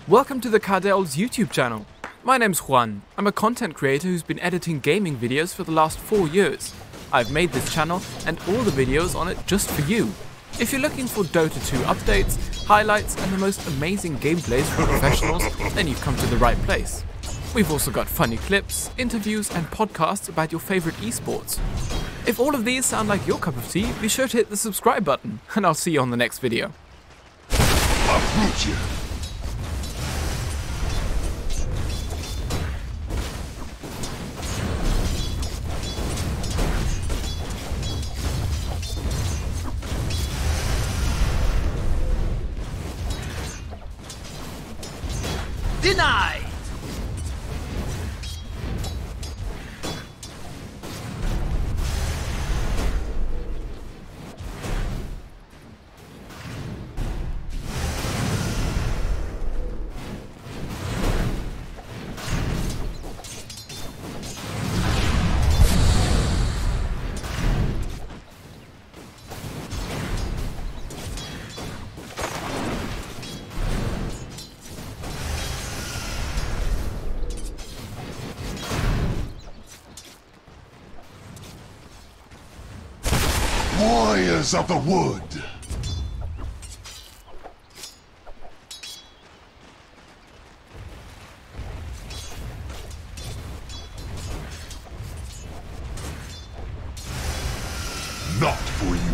Welcome to the Cardel's YouTube channel. My name's Juan. I'm a content creator who's been editing gaming videos for the last 4 years. I've made this channel and all the videos on it just for you. If you're looking for Dota 2 updates, highlights and the most amazing gameplays from professionals, then you've come to the right place. We've also got funny clips, interviews and podcasts about your favorite esports. If all of these sound like your cup of tea, be sure to hit the subscribe button, and I'll see you on the next video. Uproot you. Denied! Warriors of the Wood! Not for you.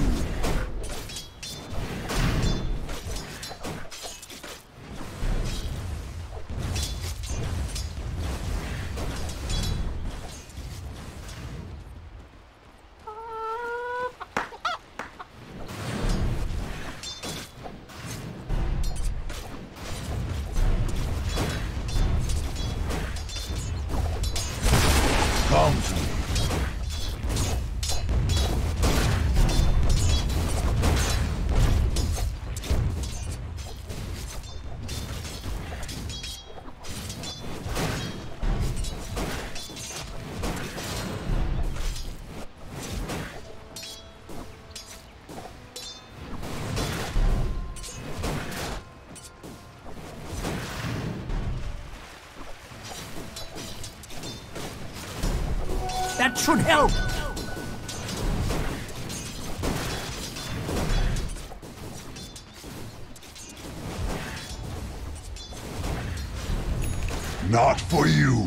Come to me. That should help! Not for you.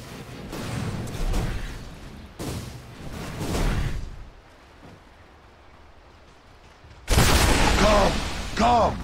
Come, come.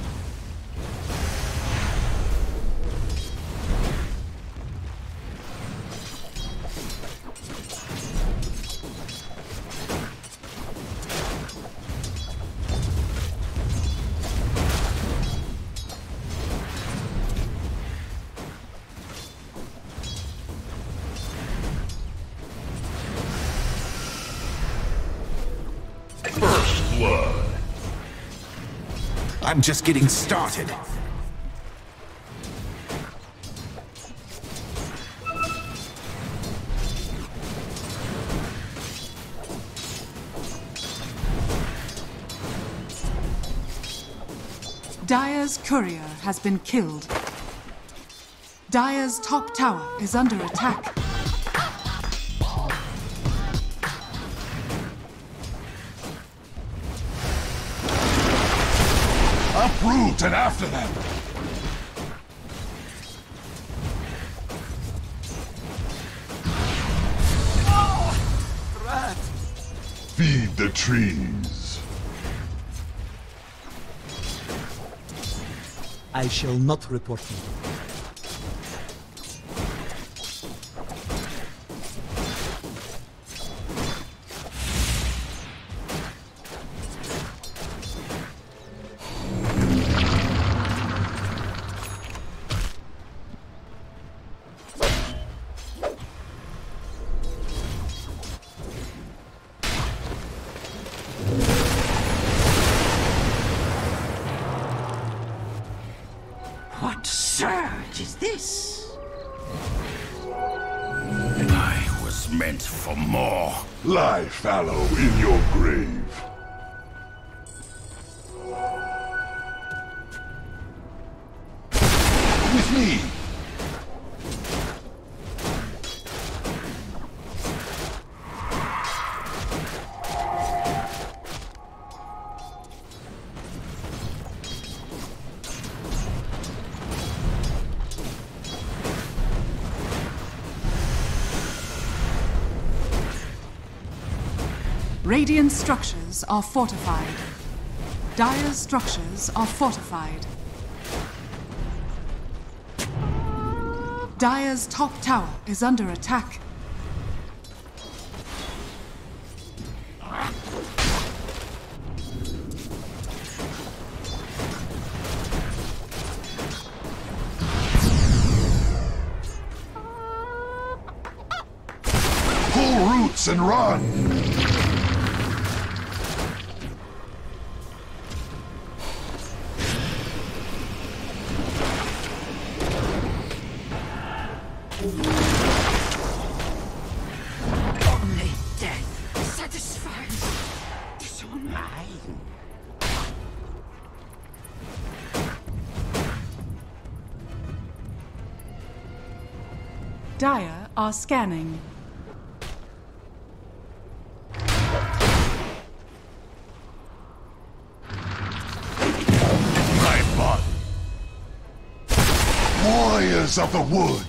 First blood. I'm just getting started. Dire's courier has been killed. Dire's top tower is under attack. Uproot and after them. Feed the trees. I shall not report you. What surge is this? I was meant for more. Lie fallow in your grave. With me! Radiant structures are fortified. Dire's structures are fortified. Dire's top tower is under attack. Pull roots and run! Only death satisfies is all mine. Dire are scanning. My body! Warriors of the wood!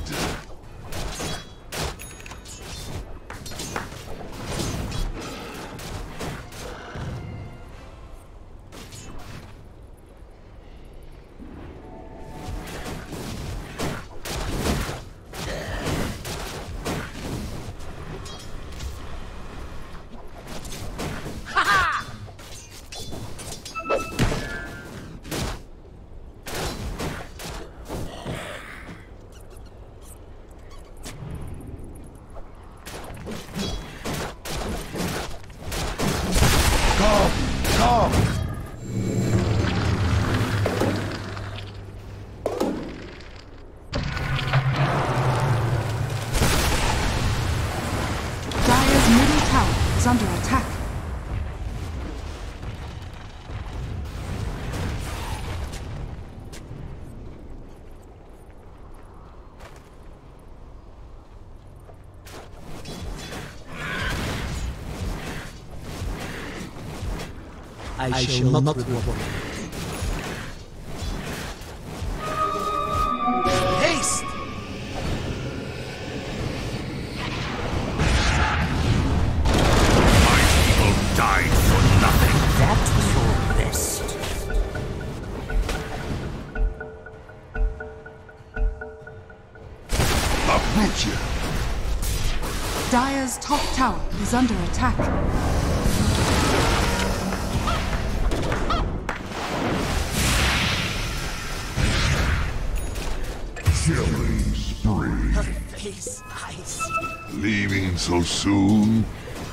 Come! Dire's middle tower is under attack. I shall not report. Haste! My people died for nothing! That was your best. Uproot you! Dire's top tower is under attack. Killing spree. Her face ice. Leaving so soon?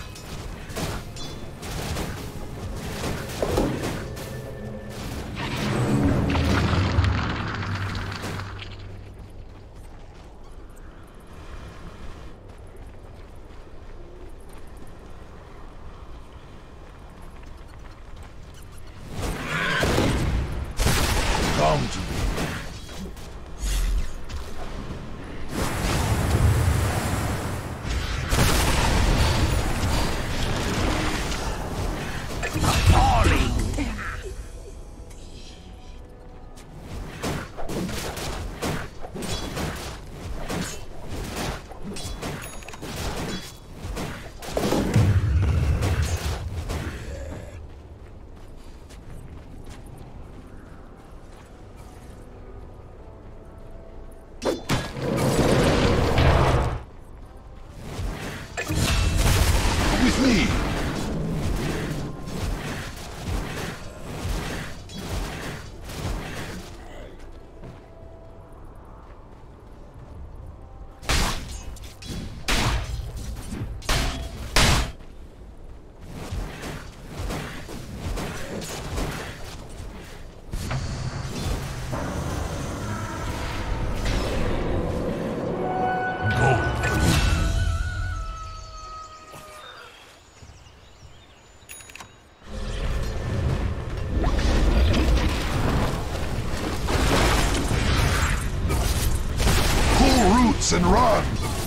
Come to me. this and run!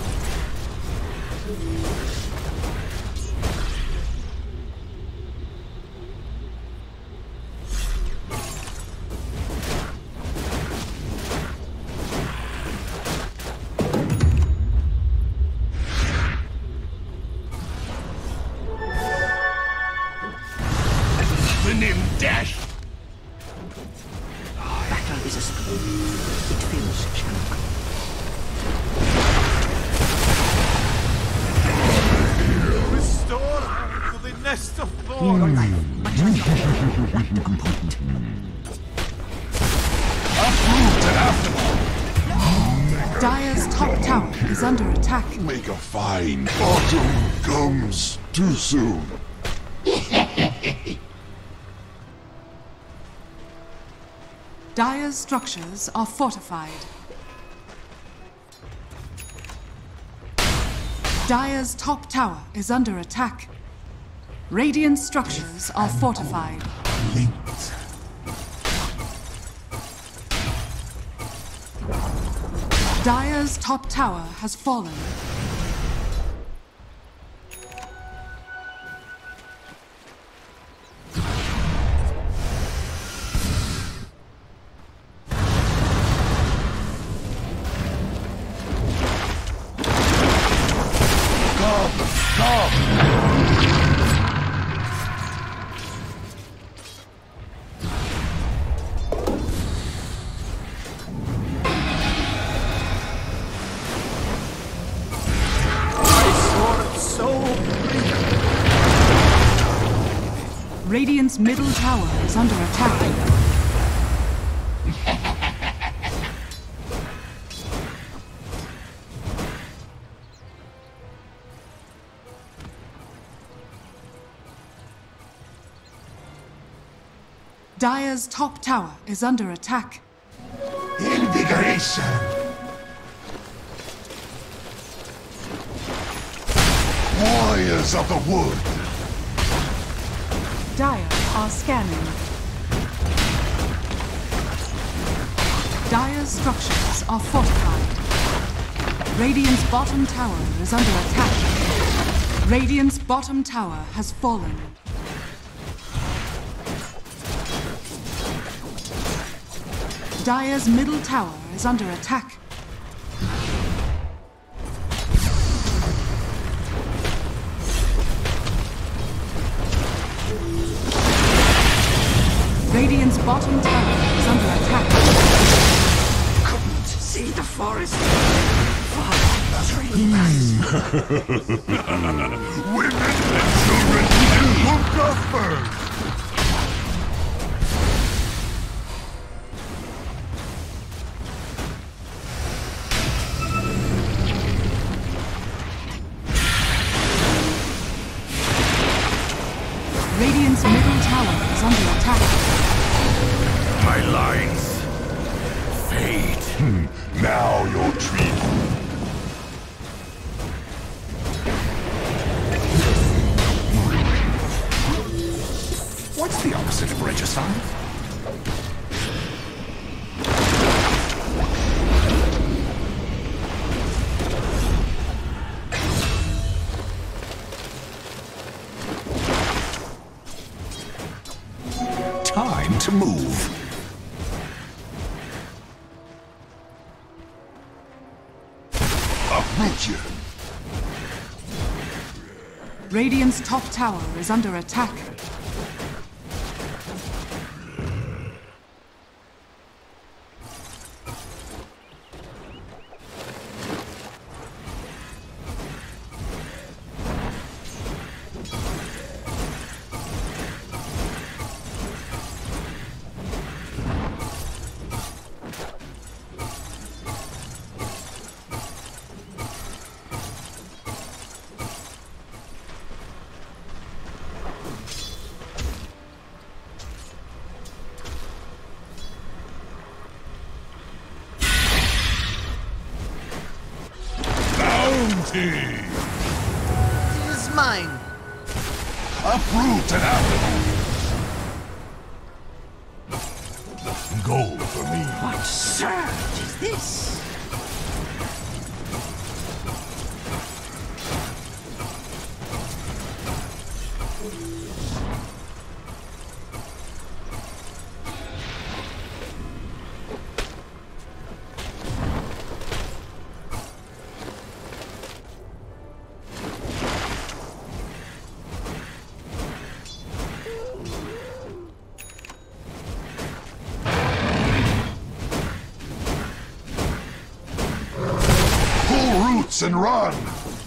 Dash! Battle is a sport. It feels shallow. Restore her to the nest of thorns! Dire's top tower is under attack. Make a fine. Autumn comes too soon. Dire's structures are fortified. Dire's top tower is under attack. Radiant structures are fortified. Dire's top tower has fallen. Radiant's middle tower is under attack. Dire's top tower is under attack. Invigoration! Warriors of the wood! Dire are scanning. Dire's structures are fortified. Radiant's bottom tower is under attack. Radiant's bottom tower has fallen. Dire's middle tower is under attack. Radiant's bottom tower is under attack. Couldn't see the forest. Far trees. Women and children and look upward! Radiant's middle tower is under attack. My lines fade. Now your treat. What's the opposite of regicide? Time to move. Uproot you. Radiant's top tower is under attack. Bounty! Is mine. Uproot and out! Gold for me. What surge is this? roots and run!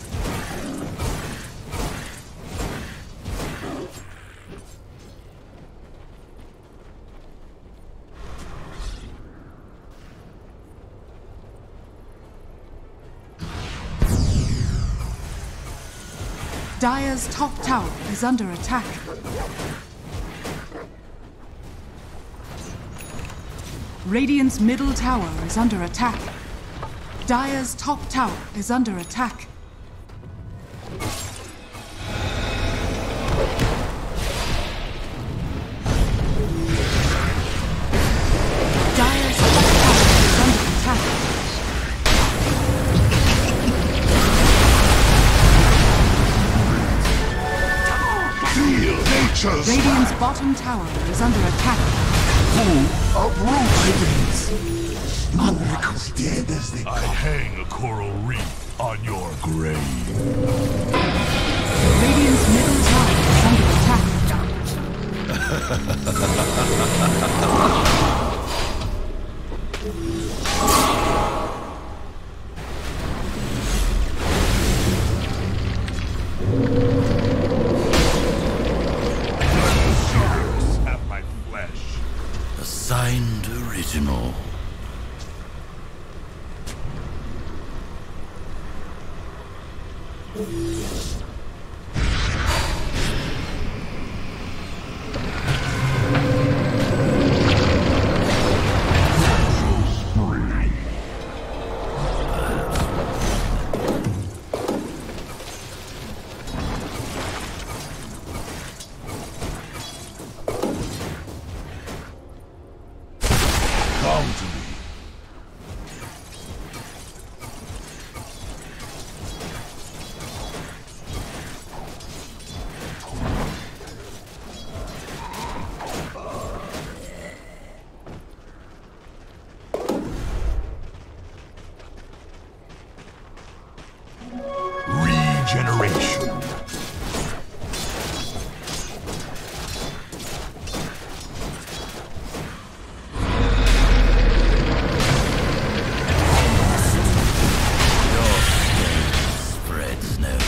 Dire's top tower is under attack. Radiant's middle tower is under attack. Dire's top tower is under attack. Dire's top tower is under attack. Feel nature's Radiant's bottom tower is under attack. uproots. Dead as they I hang a coral reef on your grave. Radiant's middle tower is under attack. Have my flesh. Assigned original. Come to me. Regeneration. Spreads no.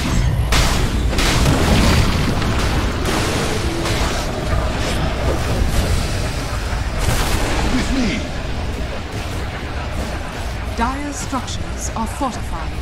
With me. Dire's structures are fortified.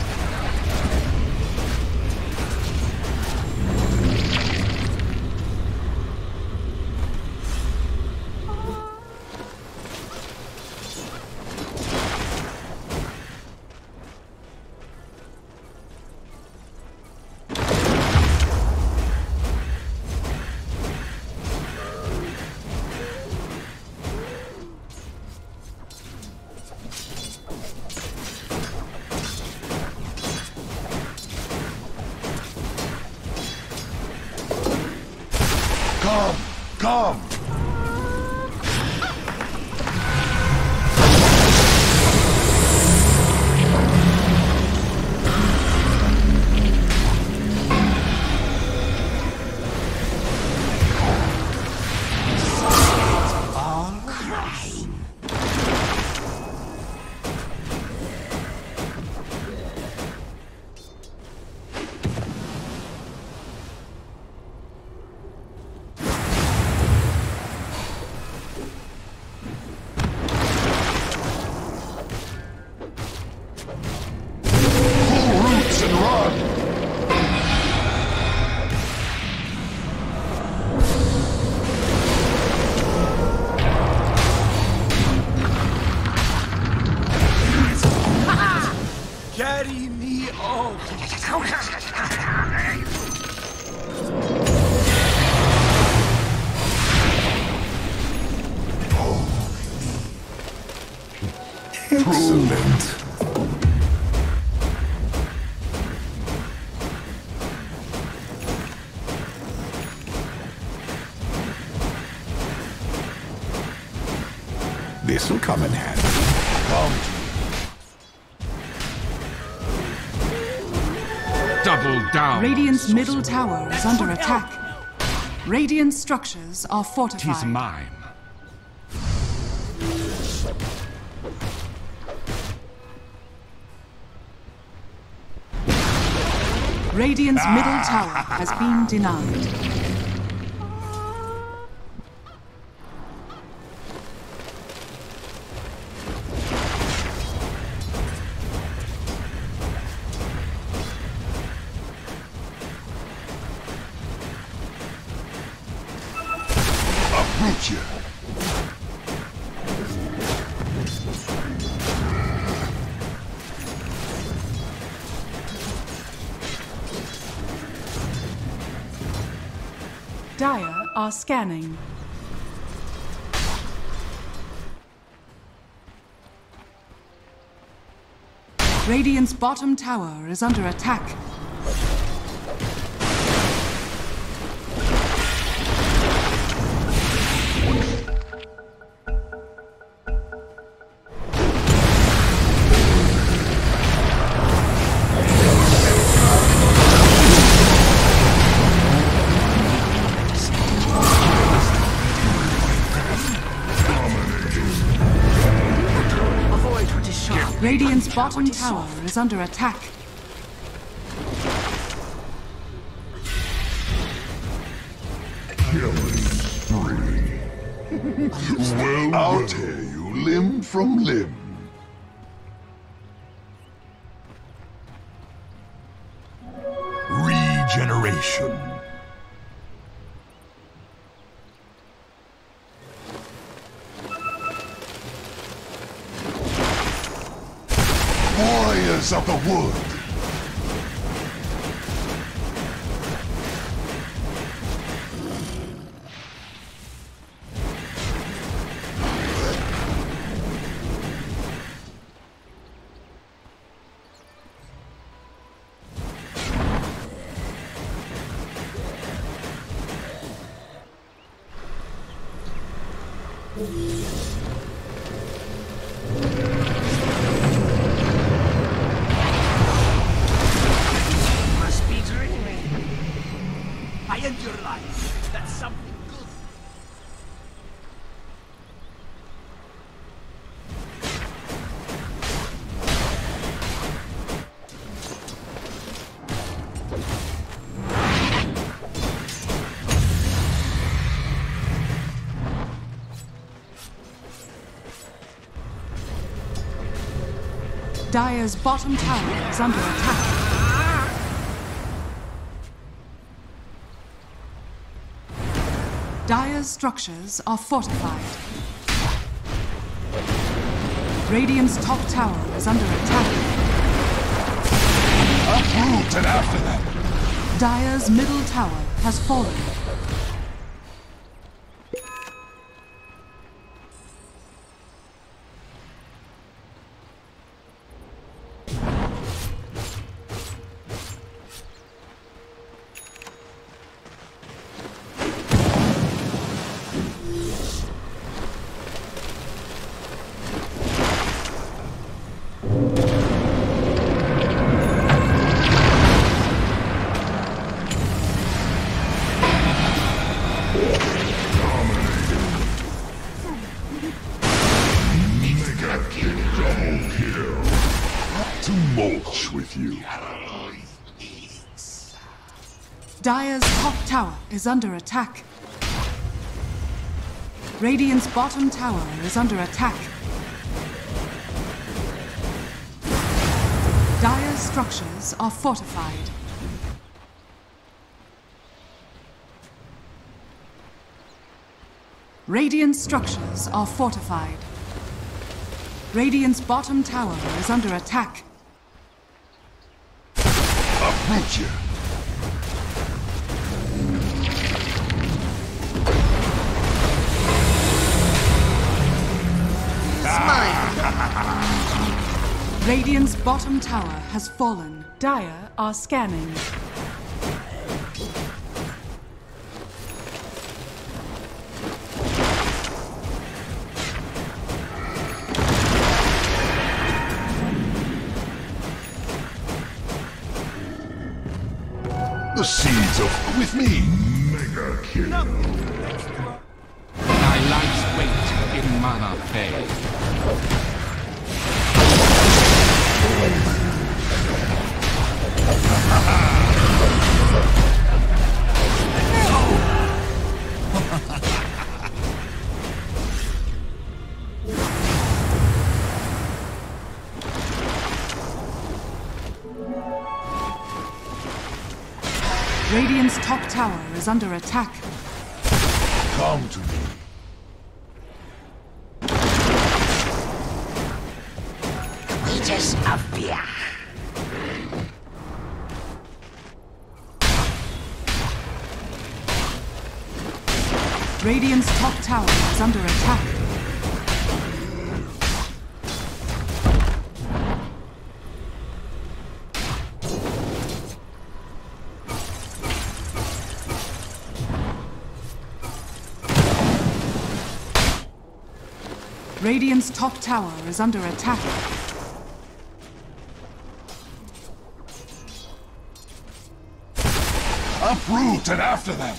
Come! Carry me on. Excellent. This'll come in handy. Come. Double down. Radiant's middle tower is under attack. Radiant structures are Tis fortified. mine. Radiant's middle tower has been denied. Approach you. Dire are scanning. Radiant's bottom tower is under attack. Radiant's bottom tower is under attack. Killing spree. Well, I'll tear you limb from limb. Regeneration. Warriors of the wood. Must be dreaming. I end your life. That's something good. Dire's bottom tower is under attack. Dire's structures are fortified. Radiant's top tower is under attack. Uproot and after them. Dire's middle tower has fallen. To mulch with you. Dire's top tower is under attack. Radiant's bottom tower is under attack. Dire's structures are fortified. Radiant's structures are fortified. Radiant's bottom tower is under attack. Approach you. Radiant's bottom tower has fallen. Dire are scanning. The seeds of with me. Mega kill. Thy life's weight in mana fade. Radiant's top tower is under attack. Come to me. Aegis of fear. Radiant's top tower is under attack. Radiant's top tower is under attack. Uproot and after them!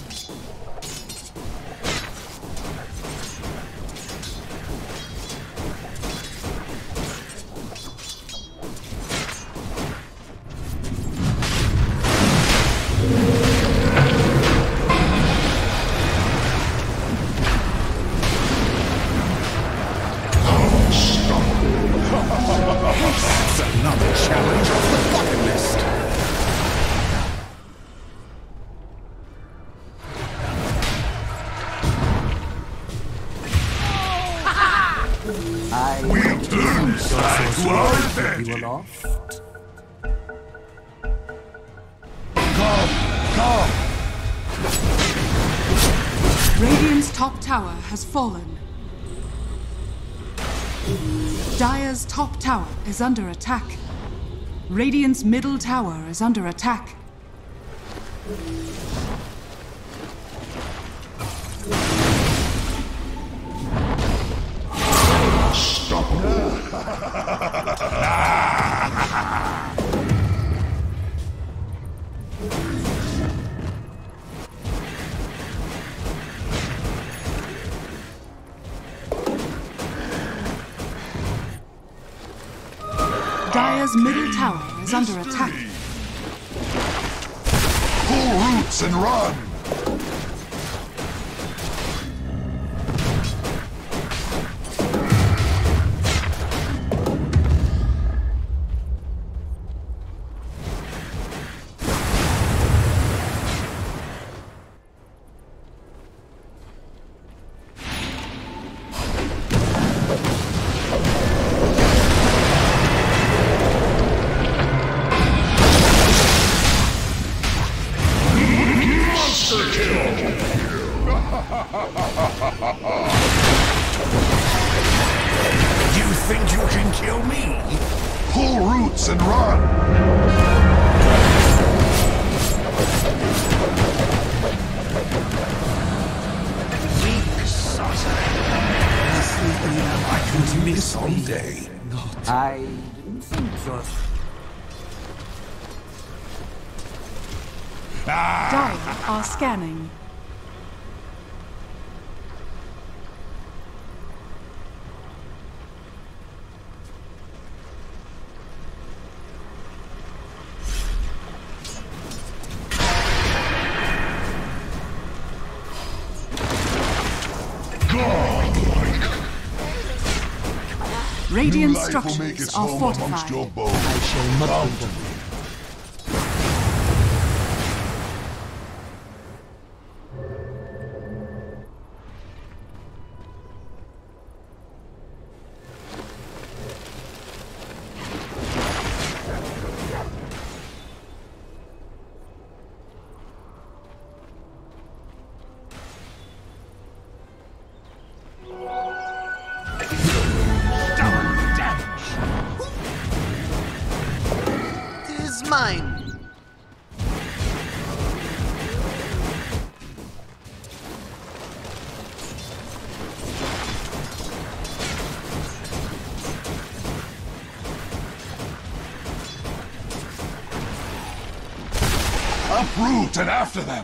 That's another challenge off the bucket list. We turn side to our advantage! You aloft? Come! Radiant's top tower has fallen. Dire's top tower is under attack. Radiant's middle tower is under attack. Dire's middle tower is under attack. Pull roots and run! You think you can kill me? Pull roots and run! Weak sorcerer. I can do this someday. I didn't think so. Dire are scanning. Radiant New life will make structures its are home amongst fortified. your bones. I shall not Come be to wrong. me. It is mine. Uproot and after them!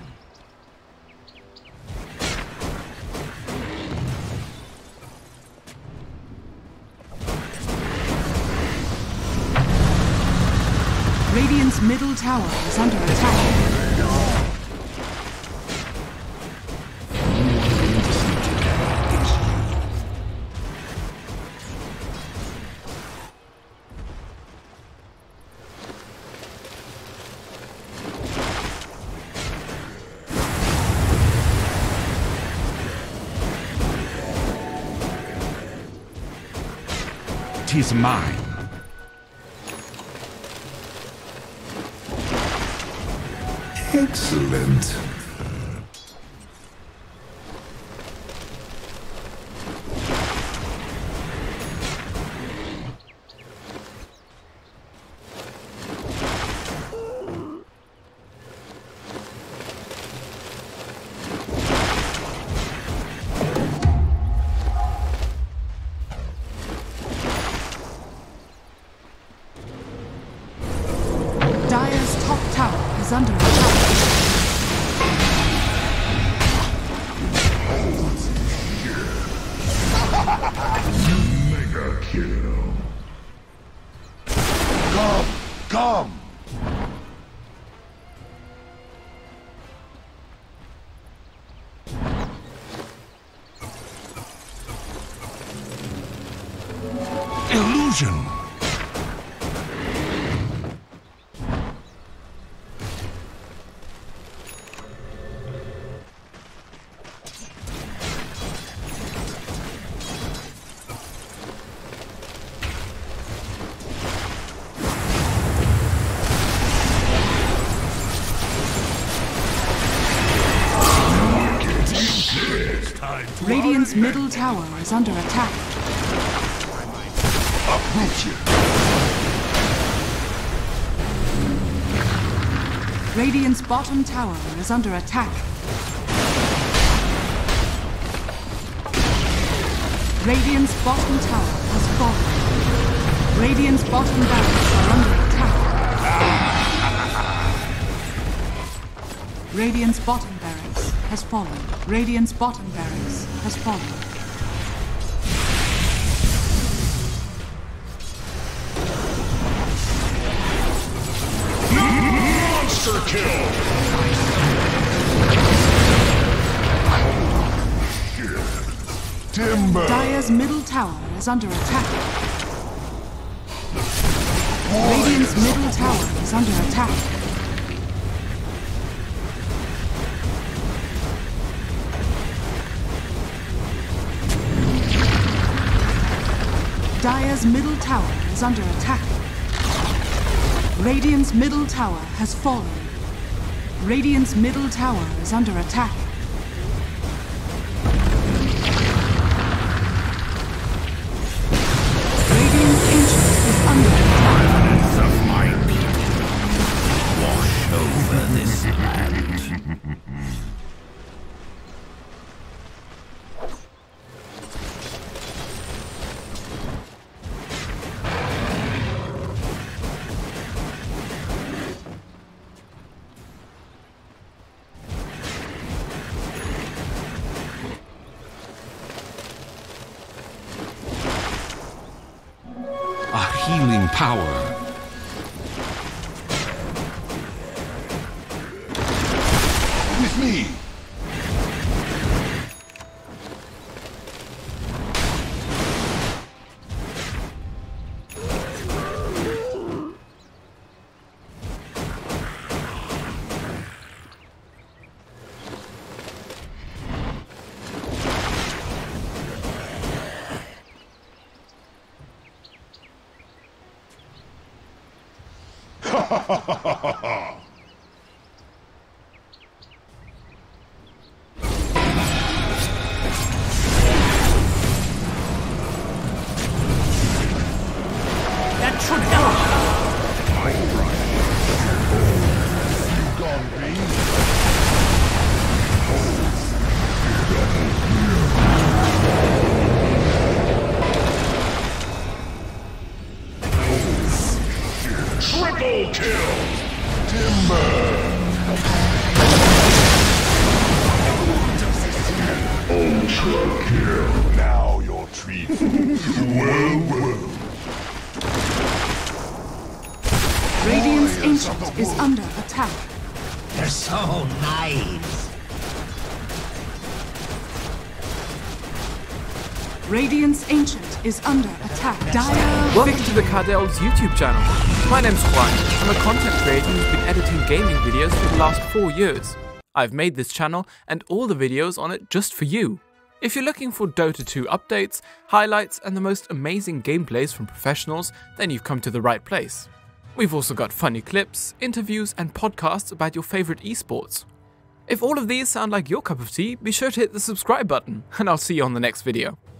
Radiant's middle tower is under attack. is mine. Excellent. Dire's top tower is under attack. Mega kill. Come! Illusion! Radiant's middle tower is under attack. Uproot you! Radiant's bottom tower is under attack. Radiant's bottom tower has fallen. Radiant's bottom barracks are under attack. Radiant's bottom barracks has fallen. Radiant's bottom barracks has fallen. Monster kill! Timber! Dire's middle tower is under attack. Radiant's middle tower is under attack. Dire's middle tower is under attack. Radiant's middle tower has fallen. Radiant's middle tower is under attack. Radiant's ancient is under attack. Of my people, wash over this land. A healing power. With me! That should help. Triple kill! Timber! Ultra kill! Now your treat. Well. Radiant's ancient is under attack. They're so nice. Radiant's ancient is under attack. Dire Welcome to the Cardell's YouTube channel. My name's Juan. I'm a content creator who's been editing gaming videos for the last 4 years. I've made this channel and all the videos on it just for you. If you're looking for Dota 2 updates, highlights, and the most amazing gameplays from professionals, then you've come to the right place. We've also got funny clips, interviews, and podcasts about your favorite esports. If all of these sound like your cup of tea, be sure to hit the subscribe button, and I'll see you on the next video.